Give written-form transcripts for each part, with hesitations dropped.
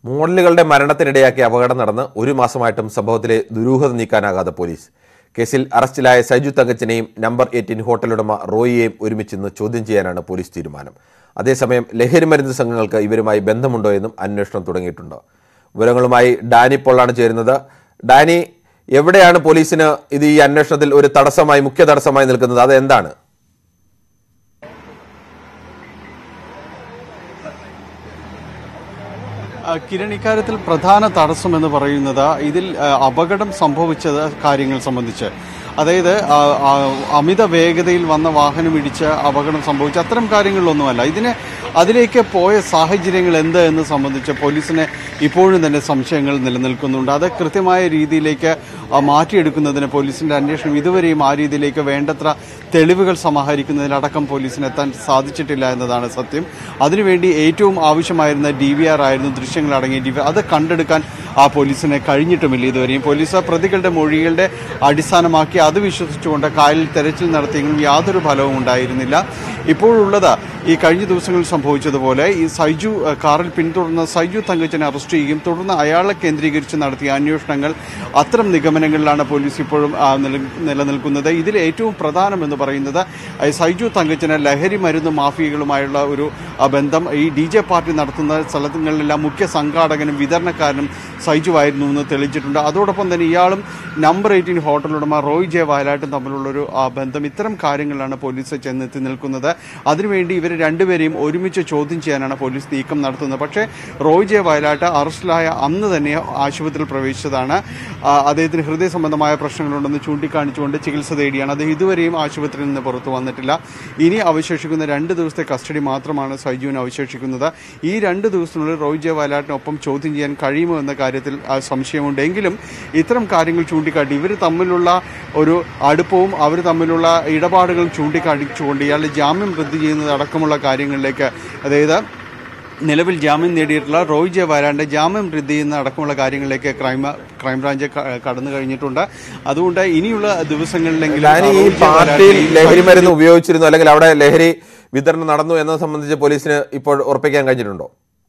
മോഡലുകളുടെ മരണത്തിനിടയാക്കിയ അപകടം നടന്ന് ഒരു മാസമായിട്ടും സംഭവത്തിലെ ദുരൂഹത നീക്കാനാകാതെ പോലീസ്. കേസിൽ അറസ്റ്റിലായ സൈജു തങ്കച്ചനെയും നമ്പർ 18 ഹോട്ടലുടമ റോയിയെയും ഒരുമിച്ചിന്ന് ചോദ്യം ചെയ്യാനാണ് പോലീസ് തീരുമാനം. അതേസമയം ലഹരി മരുന്ന് സംഘങ്ങൾക്ക് ഇവരുമായി ബന്ധമുണ്ടോ എന്നും അന്വേഷണം തുടങ്ങിയിട്ടുണ്ട്. വിവരങ്ങളുമായി ഡാനി പൊള്ളാണ് ചേരുന്നത്. ഡാനി, എവിടെയാണ് പോലീസിന് ഇത് ഈ അന്വേഷണത്തിൽ ഒരു തടസ്സമായി, മുഖ്യ തടസ്സമായി നിൽക്കുന്നത്? അത് എന്താണ്? കിരൺ, ഇക്കാര്യത്തിൽ പ്രധാന തടസ്സമെന്ന് പറയുന്നത് ഇതിൽ അപകടം സംഭവിച്ച കാര്യങ്ങൾ സംബന്ധിച്ച്, അതായത് അമിത വേഗതയിൽ വന്ന വാഹനം ഇടിച്ച് അപകടം സംഭവിച്ച അത്തരം കാര്യങ്ങളിലൊന്നുമല്ല. അതിലേക്ക് പോയ സാഹചര്യങ്ങൾ എന്ത് എന്ന് സംബന്ധിച്ച് പോലീസിന് ഇപ്പോഴും തന്നെ സംശയങ്ങൾ നിലനിൽക്കുന്നുണ്ട്. അത് കൃത്യമായ രീതിയിലേക്ക് മാറ്റിയെടുക്കുന്നതിന് പോലീസിൻ്റെ അന്വേഷണം ഇതുവരെയും ആ രീതിയിലേക്ക് വേണ്ടത്ര തെളിവുകൾ സമാഹരിക്കുന്നതിലടക്കം പോലീസിന് എത്താൻ സാധിച്ചിട്ടില്ല എന്നതാണ് സത്യം. അതിനുവേണ്ടി ഏറ്റവും ആവശ്യമായിരുന്ന DVR ആയിരുന്നു, ദൃശ്യങ്ങളടങ്ങിയ DVR. അത് കണ്ടെടുക്കാൻ പോലീസിന് കഴിഞ്ഞിട്ടുമില്ല ഇതുവരെയും. പോലീസ് പ്രതികളുടെ മൊഴികളുടെ അടിസ്ഥാനമാക്കി അത് വിശ്വസിച്ചുകൊണ്ട് കായലിൽ തെരച്ചിൽ നടത്തിയെങ്കിലും യാതൊരു ഫലവും ഉണ്ടായിരുന്നില്ല. ഇപ്പോഴുള്ളത് ഈ കഴിഞ്ഞ ദിവസങ്ങളിൽ സംഭവിച്ചതുപോലെ ഈ സൈജു കാറിൽ പിന്തുടർന്ന സൈജു തങ്കച്ചനെ അറസ്റ്റ് ചെയ്യുകയും തുടർന്ന് അയാളെ കേന്ദ്രീകരിച്ച് നടത്തിയ അന്വേഷണങ്ങൾ, അത്തരം നിഗമനങ്ങളിലാണ് പോലീസ് ഇപ്പോഴും നിലനിൽക്കുന്നത്. ഇതിൽ ഏറ്റവും പ്രധാനമെന്ന് പറയുന്നത് സൈജു തങ്കച്ചന് ലഹരി മരുന്ന് മാഫിയകളുമായുള്ള ഒരു ബന്ധം, ഈ DJ പാർട്ടി നടത്തുന്ന സ്ഥലങ്ങളിലെല്ലാം മുഖ്യ സംഘാടകനും വിതരണക്കാരനും സൈജു ആയിരുന്നു എന്ന് തെളിയിച്ചിട്ടുണ്ട്. അതോടൊപ്പം തന്നെ ഇയാളും നമ്പർ 18 ഹോട്ടലുടമ റോയ് ജെ വയലാട്ടും തമ്മിലുള്ളൊരു ബന്ധം, ഇത്തരം കാര്യങ്ങളിലാണ് പോലീസ് ചെന്നെത്തി നിൽക്കുന്നത്. അതിനുവേണ്ടി ഇവർ രണ്ടുപേരെയും ഒരുമിച്ച് ചോദ്യം ചെയ്യാനാണ് പോലീസ് നീക്കം നടത്തുന്നത്. പക്ഷേ റോയ് ജെ വയലാട്ട് അറസ്റ്റിലായ അന്ന് തന്നെ ആശുപത്രിയിൽ പ്രവേശിച്ചതാണ്. അദ്ദേഹത്തിന് ഹൃദയ സംബന്ധമായ പ്രശ്നങ്ങളുണ്ടെന്ന് ചൂണ്ടിക്കാണിച്ചുകൊണ്ട് ചികിത്സ തേടിയാണ്. അദ്ദേഹം ഇതുവരെയും ആശുപത്രിയിൽ നിന്ന് പുറത്തു വന്നിട്ടില്ല. ഇനി അവശേഷിക്കുന്ന 2 ദിവസത്തെ കസ്റ്റഡി മാത്രമാണ് സൈജുവിന് അവശേഷിക്കുന്നത്. ഈ 2 ദിവസത്തിനുള്ളിൽ റോയ് ജെ വയലാട്ടിനൊപ്പം ചോദ്യം ചെയ്യാൻ കഴിയുമോ എന്ന കാര്യത്തിൽ സംശയമുണ്ട്. എങ്കിലും ഇത്തരം കാര്യങ്ങൾ ചൂണ്ടിക്കാട്ടി ഇവർ തമ്മിലുള്ള ഒരു അടുപ്പവും അവർ തമ്മിലുള്ള ഇടപാടുകളും ചൂണ്ടിക്കാണിച്ചുകൊണ്ട് ഇയാളുടെ ജാമ്യം റദ്ദ് ചെയ്യുന്നത് അടക്കമുള്ള കാര്യങ്ങളിലേക്ക്, അതായത് നിലവിൽ ജാമ്യം നേടിയിട്ടുള്ള റോയ് ജെ വയലാട്ടിന്റെ ജാമ്യം റദ്ദ് ചെയ്യുന്ന അടക്കമുള്ള കാര്യങ്ങളിലേക്ക് ക്രൈംബ്രാഞ്ച് കടന്നു കഴിഞ്ഞിട്ടുണ്ട്. അതുകൊണ്ട് ഇനിയുള്ള ദിവസങ്ങളിലെങ്കിലും ലഹരി മരുന്ന് ഉപയോഗിച്ചിരുന്നു അല്ലെങ്കിൽ അവിടെ ലഹരി വിതരണം നടന്നു എന്നത് സംബന്ധിച്ച് പോലീസിന് ഇപ്പോൾ ഉറപ്പിക്കാൻ കഴിഞ്ഞിട്ടുണ്ടോ?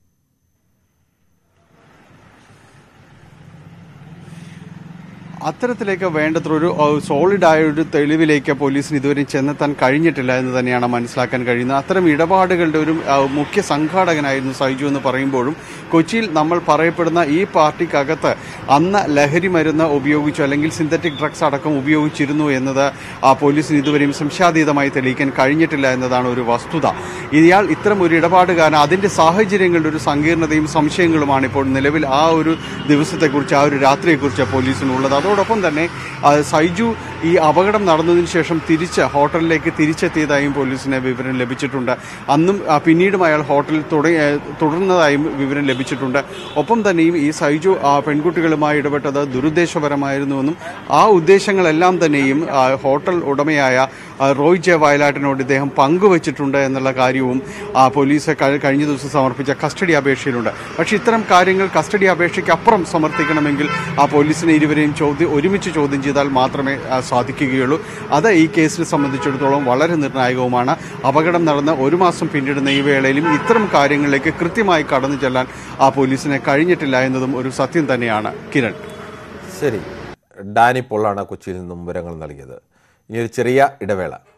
അത്തരത്തിലേക്ക് വേണ്ടത്ര ഒരു സോളിഡായ ഒരു തെളിവിലേക്ക് പോലീസിന് ഇതുവരെ ചെന്നെത്താൻ കഴിഞ്ഞിട്ടില്ല എന്ന് തന്നെയാണ് മനസ്സിലാക്കാൻ കഴിയുന്നത്. അത്തരം ഇടപാടുകളുടെ ഒരു മുഖ്യ സംഘാടകനായിരുന്നു സൈജു എന്ന് പറയുമ്പോഴും കൊച്ചിയിൽ നമ്മൾ പറയപ്പെടുന്ന ഈ പാർട്ടിക്കകത്ത് അന്ന് ലഹരി മരുന്ന് ഉപയോഗിച്ചു അല്ലെങ്കിൽ സിന്തറ്റിക് ഡ്രഗ്സ് അടക്കം ഉപയോഗിച്ചിരുന്നു എന്നത് പോലീസിന് ഇതുവരെയും സംശയാതീതമായി തെളിയിക്കാൻ കഴിഞ്ഞിട്ടില്ല എന്നതാണ് ഒരു വസ്തുത. ഇയാൾ ഇത്തരം ഒരു ഇടപാടുകാരൻ, അതിൻ്റെ സാഹചര്യങ്ങളുടെ ഒരു സങ്കീർണതയും സംശയങ്ങളുമാണ് ഇപ്പോൾ നിലവിൽ ആ ഒരു ദിവസത്തെക്കുറിച്ച്, ആ ഒരു രാത്രിയെക്കുറിച്ച് പോലീസിനുള്ളത്. അതോടൊപ്പം തന്നെ സൈജു ഈ അപകടം നടന്നതിന് ശേഷം ഹോട്ടലിലേക്ക് തിരിച്ചെത്തിയതായും പോലീസിന് വിവരം ലഭിച്ചിട്ടുണ്ട്. അന്നും പിന്നീടും അയാൾ ഹോട്ടലിൽ തുടർന്നതായും വിവരം ലഭിച്ചിട്ടുണ്ട്. ഒപ്പം തന്നെയും ഈ സൈജു പെൺകുട്ടികളുമായി ഇടപെട്ടത് ദുരുദ്ദേശപരമായിരുന്നുവെന്നും ആ ഉദ്ദേശങ്ങളെല്ലാം തന്നെയും ഹോട്ടൽ ഉടമയായ റോയ് ജെ വയലാട്ടിനോട് ഇദ്ദേഹം പങ്കുവച്ചിട്ടുണ്ട് എന്നുള്ള കാര്യവും പോലീസ് കഴിഞ്ഞ ദിവസം സമർപ്പിച്ച കസ്റ്റഡി അപേക്ഷയിലുണ്ട്. പക്ഷേ ഇത്തരം കാര്യങ്ങൾ കസ്റ്റഡി അപേക്ഷയ്ക്ക് അപ്പുറം സമർത്ഥിക്കണമെങ്കിൽ പോലീസിനെ ഇരുവരെയും ഒരുമിച്ച് ചോദ്യം ചെയ്താൽ മാത്രമേ സാധിക്കുകയുള്ളൂ. അത് ഈ കേസിനെ സംബന്ധിച്ചിടത്തോളം വളരെ നിർണായകവുമാണ്. അപകടം നടന്ന് 1 മാസം പിന്നിടുന്ന ഈ വേളയിലും ഇത്തരം കാര്യങ്ങളിലേക്ക് കൃത്യമായി കടന്നു ചെല്ലാൻ പോലീസിന് കഴിഞ്ഞിട്ടില്ല എന്നതും ഒരു സത്യം തന്നെയാണ്. കിരൺ, ശരി. ഡാനി പൊള്ളാണ് കൊച്ചിയിൽ നിന്നും വിവരങ്ങൾ നൽകിയത്. ഇനിയൊരു ചെറിയ ഇടവേള.